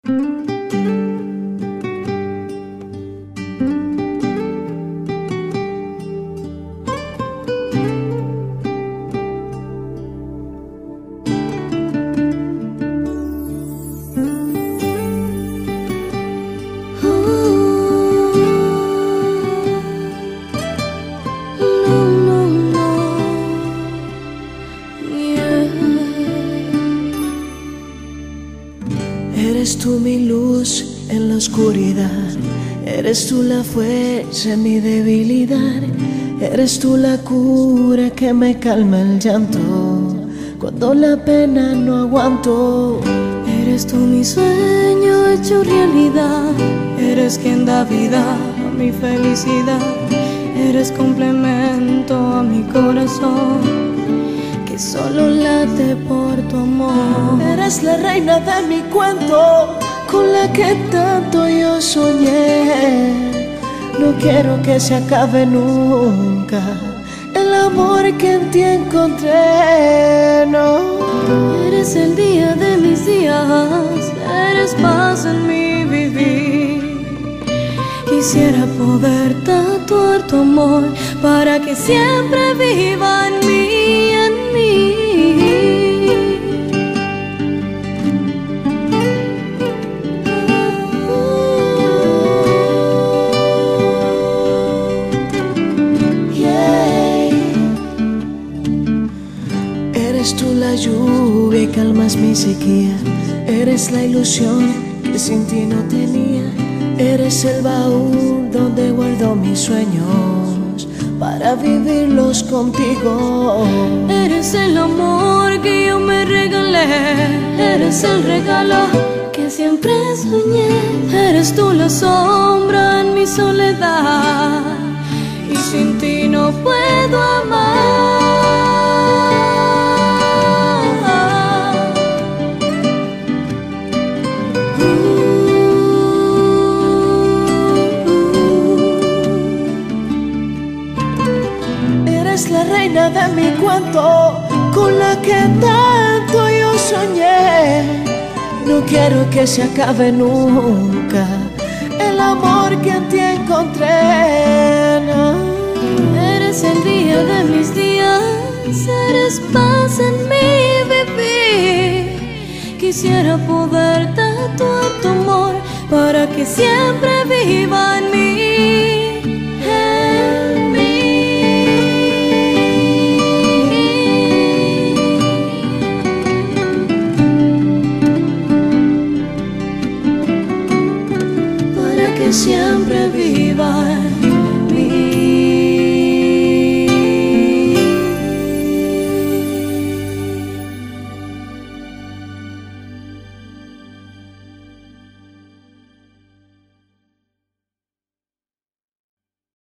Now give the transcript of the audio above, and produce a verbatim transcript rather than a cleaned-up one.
Eres tú mi luz en la oscuridad, eres tú la fuerza en mi debilidad, eres tú la cura que me calma el llanto cuando la pena no aguanto. Eres tú mi sueño hecho realidad, eres quien da vida a mi felicidad, eres complemento a mi corazón que solo late por tu amor. Eres la reina de mi cuento, con la que tanto yo soñé. No quiero que se acabe nunca el amor que en ti encontré, no. Eres el día de mis días, eres paz en mi vivir. Quisiera poder tatuar tu amor para que siempre viva en mí, en mí. Yeah. Eres tú la lluvia y calmas mi sequía, eres la ilusión que sin ti no tenía. Eres el baúl donde guardo mis sueños para vivirlos contigo. Eres el amor que yo me regalé, eres el regalo que siempre soñé. Eres tú la sombra en mi soledad y sin ti no puedo amar. Eres la reina de mi cuento, con la que tanto yo soñé. No quiero que se acabe nunca el amor que en ti encontré, no. Eres el día de mis días, eres paz en mi vivir. Quisiera poder tatuar tu amor para que siempre viva en mí. Siempre vi